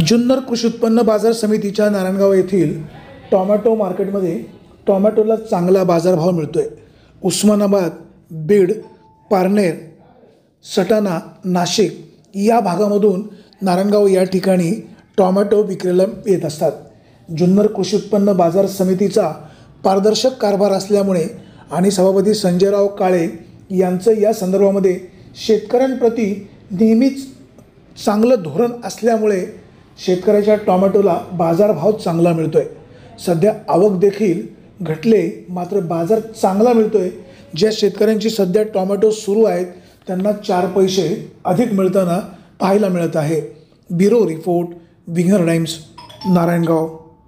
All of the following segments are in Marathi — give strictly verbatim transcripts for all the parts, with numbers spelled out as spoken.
जुन्नर कृषी उत्पन्न बाजार समितीच्या नारायणगाव येथील टोमॅटो मार्केटमध्ये टोमॅटोला चांगला बाजारभाव मिळतो आहे। उस्मानाबाद, बीड, पारनेर, सटाणा, नाशिक या भागामधून नारायणगाव या ठिकाणी टोमॅटो विक्रीला येत असतात। जुन्नर कृषी उत्पन्न बाजार समितीचा पारदर्शक कारभार असल्यामुळे आणि सभापती संजयराव काळे यांचं या संदर्भामध्ये शेतकऱ्यांप्रती नेहमीच चांगलं धोरण असल्यामुळे शेतकऱ्याच्या टोमॅटोला बाजारभाव चांगला मिळतो आहे। सध्या आवक देखील घटले, मात्र बाजार चांगला मिळतो आहे। ज्या शेतकऱ्यांची सध्या टोमॅटो सुरू आहेत त्यांना चार पैसे अधिक मिळताना पाहायला मिळत आहे। ब्युरो रिपोर्ट, विंगर टाइम्स, नारायणगाव।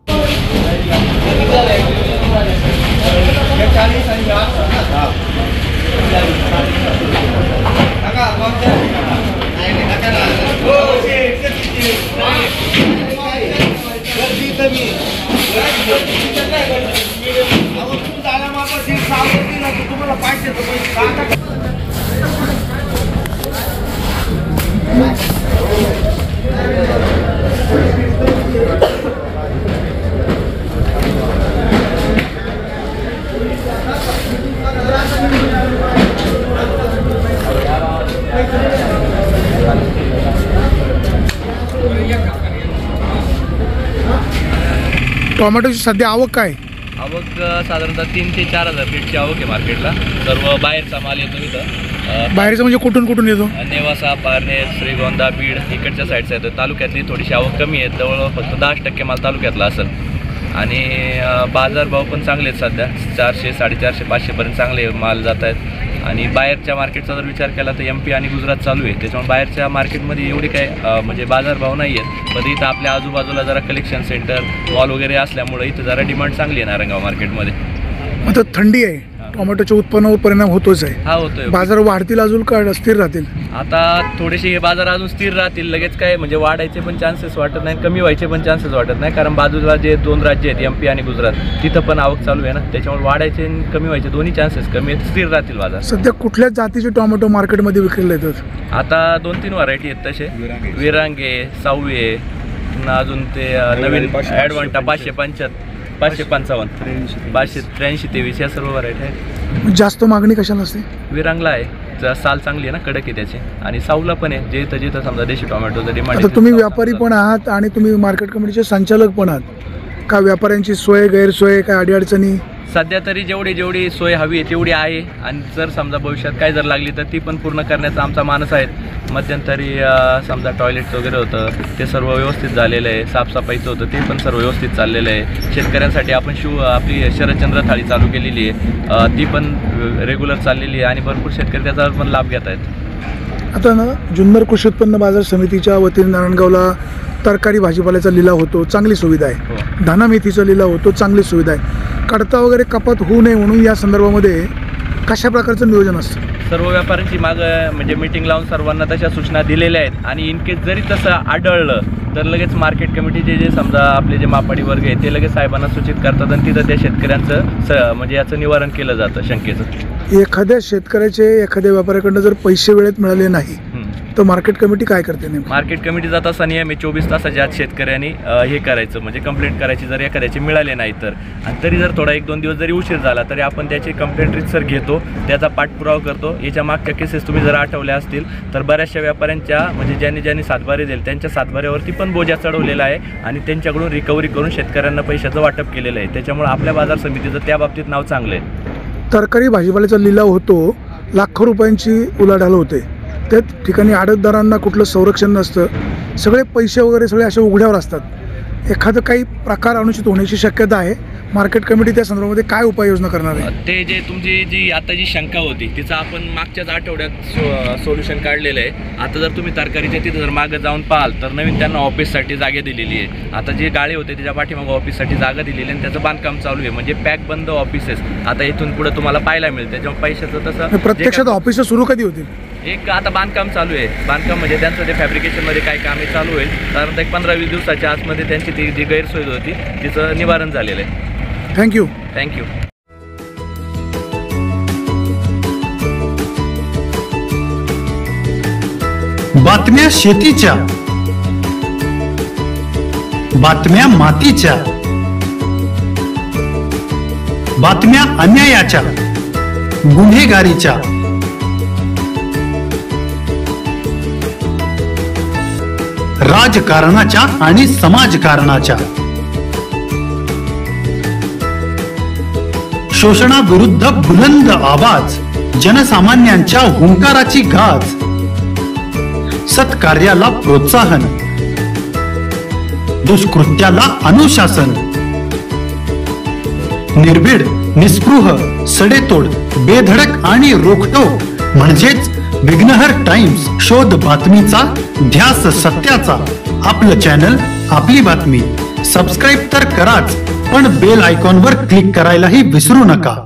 टोमॅटोची सध्या आवक काय? आवक साधारणतः तीन ते चार हजार फीटची आवक आहे मार्केटला। सर्व बाहेरचा माल येतो इथं। बाहेरचं म्हणजे कुठून कुठून येतो? नेवासा, पारनेर, श्रीगोंदा, बीड इकडच्या साईडचा येतो। तालुक्यातली थोडीशी आवक कमी आहे, जवळ फक्त दहा टक्के माल तालुक्यातला असेल। आणि बाजारभाव पण चांगले आहेत सध्या, चारशे साडेचारशे पाचशेपर्यंत चांगले माल जात आहेत। आणि बाहेरच्या मार्केटचा जर विचार केला तर एम पी आणि गुजरात चालू आहे, त्याच्यामुळे बाहेरच्या मार्केटमध्ये एवढे काय म्हणजे बाजारभाव नाही आहेत। पण इथं आपल्या आजूबाजूला जरा कलेक्शन सेंटर, मॉल वगैरे असल्यामुळे इथं जरा डिमांड चांगली आहे नारायणगाव मार्केटमध्ये। आता थंडी आहे, टोमॅटोच्या उत्पन्नावर परिणाम होतोच आहे। हा होतोय। बाजार वाढतील अजून का स्थिर राहतील? आता थोडेसे हे बाजार अजून स्थिर राहतील, लगेच काय म्हणजे वाढायचे पण चान्सेस वाटत नाही, कमी व्हायचे पण चान्सेस वाटत नाही। कारण बाजूला जे दोन राज्य आहेत एम पी आणि गुजरात, तिथं पण आवक चालू आहे ना, त्याच्यामुळे वाढायचे आणि कमी व्हायचे दोन्ही चान्सेस कमी आहेत, स्थिर राहतील बाजार। सध्या कुठल्या जातीचे टोमॅटो मार्केटमध्ये विक्रीला येतात? आता दोन तीन व्हरायटी आहेत तसे, विरांगे, सावळे, अजून ते नवीन ॲडवांटा पाचशे पंच्याहत्तर पाचशे पंचावन्न पाचशे त्र्याऐंशी तेवीस या सर्व व्हरायटी आहेत। जास्त मागणी कशाला असते? विरांगला आहे, साल चांगली आहे ना, कडक आहे त्याची, आणि सावला पण आहे, जिथं जिथं समजा देशी टोमॅटोचं डिमांड। आता तुम्ही व्यापारी पण आहात आणि तुम्ही मार्केट कमिटीचे संचालक पण आहात का? व्यापाऱ्यांची सोय, गैरसोय, काय अडीअडचणी? सध्या तरी जेवढी जेवढी सोय हवी आहे तेवढी आहे, आणि जर समजा भविष्यात काय जर लागली तर ती पण पूर्ण करण्याचा आमचा मानस आहे। मध्यंतरी समजा टॉयलेट वगैरे होतं ते सर्व व्यवस्थित झालेलं आहे, साफसफाईचं होतं ते पण सर्व व्यवस्थित चाललेलं आहे। शेतकऱ्यांसाठी आपण शिव आपली शरदचंद्र थाळी चालू केलेली आहे, ती पण रेग्युलर चाललेली आहे आणि भरपूर शेतकरी त्याचा पण लाभ घेत आहेत। आता ना जुन्नर कृषी उत्पन्न बाजार समितीच्या वतीने नारायणगावला तरकारी भाजीपाल्याचा लिलाव होतो, चांगली सुविधा आहे। धाना मेथीचा लिलाव होतो, चांगली सुविधा आहे। कडता वगैरे कपात होऊ नये म्हणून या संदर्भामध्ये कशा प्रकारचं नियोजन असतं? सर्व व्यापाऱ्यांची माग म्हणजे मीटिंग लावून सर्वांना तशा सूचना दिलेल्या आहेत, आणि इन केस जरी तसं आढळलं तर लगेच मार्केट कमिटीचे जे समजा आपले जे मापाडी वर्ग आहे ते लगेच साहेबांना सूचित करतात, आणि तिथं त्या शेतकऱ्यांचं स म्हणजे याचं निवारण केलं जातं शंकेचं। एखाद्या शेतकऱ्याचे एखाद्या व्यापाऱ्याकडनं जर पैसे वेळेत मिळाले नाही तर मार्केट कमिटी काय करते? नेमकं मार्केट कमिटी जात असा नियम आहे, चोवीस तासाच्या आत शेतकऱ्यांनी हे करायचं म्हणजे कंप्लेंट करायची, जर एखाद्याचे मिळाले नाही तर। आणि तरी जर थोडा एक दोन दिवस जरी उशीर झाला तरी आपण त्याची कंप्लेंट रितसर घेतो, त्याचा पाठपुरावा करतो। याच्या मागच्या केसेस तुम्ही जर आठवल्या असतील तर बऱ्याचशा व्यापाऱ्यांच्या म्हणजे ज्यांनी ज्यांनी सातबारे दिले त्यांच्या सातबाऱ्यावरती पण बोजा चढवलेला आहे, आणि त्यांच्याकडून रिकव्हरी करून शेतकऱ्यांना पैशाचं वाटप केलेलं आहे। त्याच्यामुळे आपल्या बाजार समितीचं त्या बाबतीत नाव चांगलं आहे। तरकारी भाजीपाल्याचा लिलाव होतो, लाखो रुपयांची उलाढाल होते, त्या ठिकाणी आडतदारांना कुठलं संरक्षण नसतं, सगळे पैसे वगैरे सगळे असे उघड्यावर असतात। एखादं काही प्रकार अनुचित होण्याची शक्यता आहे, मार्केट कमिटी त्या संदर्भामध्ये काय उपाययोजना करणार आहे? ते जे तुमची जी आता जी शंका होती तिचं आपण मागच्याच आठवड्यात सो सोल्युशन काढलेलं आहे। आता जर तुम्ही तरकारीच्या तिथं जर मागं जाऊन पाहाल तर नवीन त्यांना ऑफिससाठी जागा दिलेली आहे। आता जे गाळे होते त्याच्या पाठीमागं ऑफिससाठी जागा दिलेली आहे, आणि त्याचं बांधकाम चालू आहे, म्हणजे पॅक बंद ऑफिसेस आता इथून पुढे तुम्हाला पाहायला मिळते। त्याच्यामुळे पैशाचं तसं प्रत्यक्षात ऑफिस सुरू कधी होतील? एक आता बांधकाम चालू आहे, बांधकाम म्हणजे त्यांचं ते फॅब्रिकेशनमध्ये काय कामे चालू होईल, साधारणतः एक पंधरा वीस दिवसाच्या आतमध्ये त्यांची ती जी गैरसोय होती तिचं निवारण झालेलं आहे। थँक्यू थँक्यू बातम्या शेतीच्या, बातम्या मातीच्या, बातम्या अन्यायाच्या, गुन्हेगारीच्या, राजकारणाच्या आणि समाजकारणाच्या, शोषणाविरुद्ध बुलंद आवाज, जनसामान्यांच्या हुंकाराची गाज, सत्कार्याला प्रोत्साहन, दुष्कृत्याला अनुशासन, निर्भीड, निस्पृह, सडेतोड, बेधडक आणि रोखटोक म्हणजेच विघ्नहर टाइम्स. शोध बातमीचा, ध्यास सत्याचा. आपलं चॅनल, आपली बातमी. सबस्क्राईब तर कराच, पण बेल आयकॉनवर क्लिक करायलाही विसरू नका.